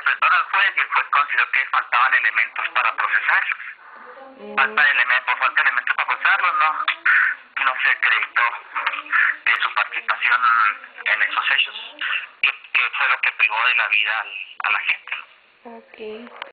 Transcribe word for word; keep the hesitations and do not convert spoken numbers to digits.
presentaron al juez y el juez consideró que faltaban elementos para procesar. Mm, Falta elementos, falta elementos para procesarlo, no, no se acreditó de su participación en esos hechos, que, que fue lo que privó de la vida al- a la gente. ok.